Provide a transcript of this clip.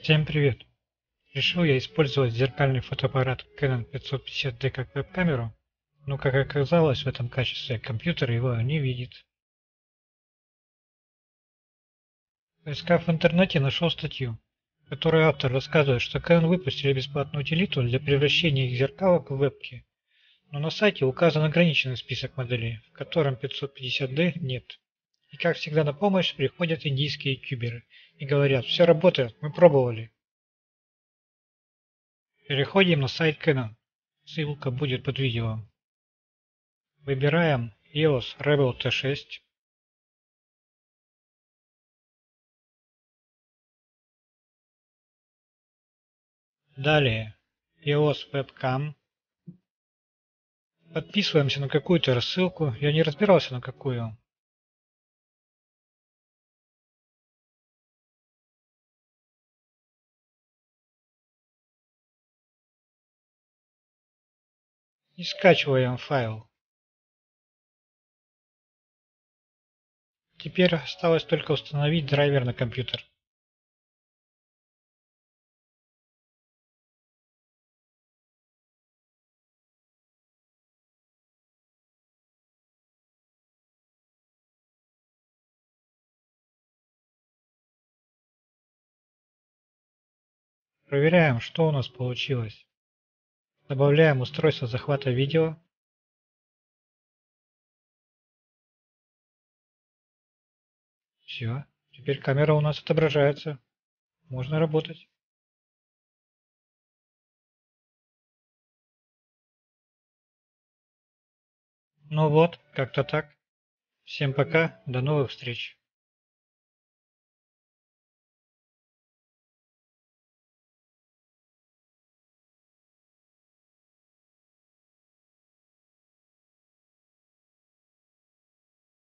Всем привет! Решил я использовать зеркальный фотоаппарат Canon 550D как веб-камеру, но как оказалось в этом качестве компьютер его не видит. Поискав в интернете, нашел статью, в которой автор рассказывает, что Canon выпустили бесплатную утилиту для превращения их зеркалок в вебки, но на сайте указан ограниченный список моделей, в котором 550D нет. И как всегда на помощь приходят индийские ютуберы и говорят: все работает, мы пробовали. Переходим на сайт Canon. Ссылка будет под видео. Выбираем EOS Rebel T6. Далее EOS Webcam. Подписываемся на какую-то рассылку. Я не разбирался на какую. И скачиваем файл. Теперь осталось только установить драйвер на компьютер. Проверяем, что у нас получилось. Добавляем устройство захвата видео. Все. Теперь камера у нас отображается. Можно работать. Ну вот, как-то так. Всем пока, до новых встреч.